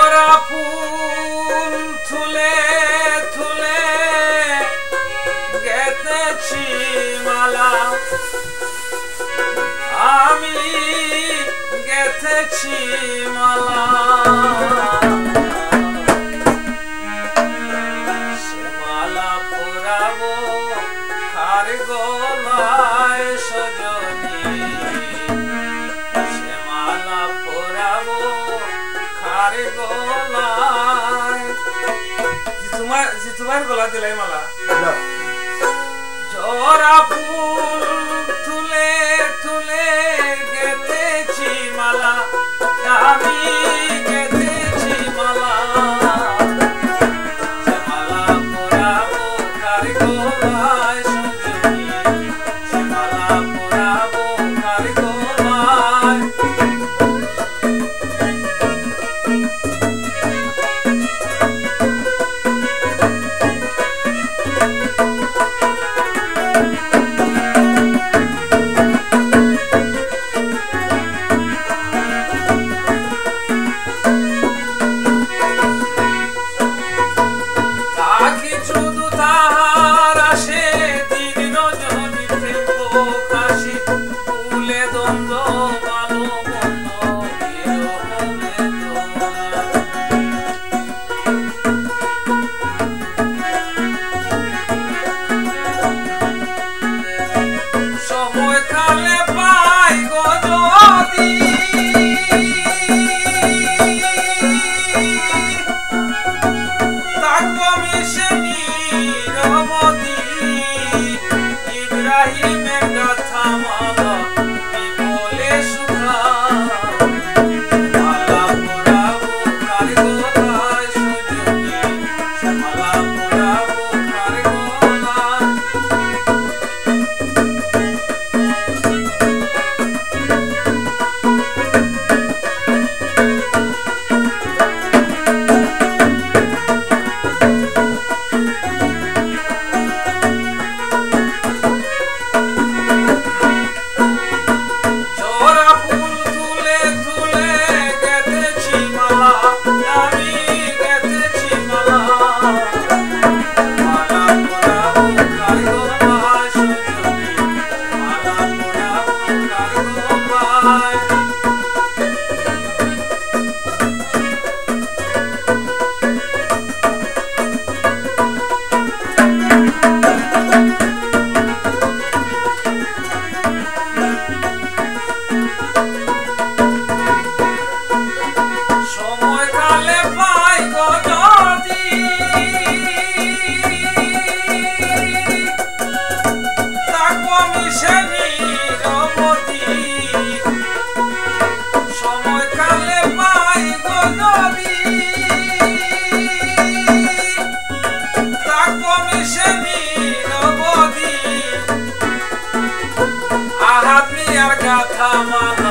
জরা ফুল থুলে থুলে গেঁথেছি মালা আমি গেঁথেছি মালা সে মালা পরাবো কার গলায় সজনী সে মালা পরাবো কার গলায় তোমার গলা দিলাই মালা জরা ফুল তুলে তুলে গেঁথেছি মালা আমি গেঁথেছি মালা সে মালা পরাবো কার গলায় সজনী সে মালা পরাবো কার গলায় Come on.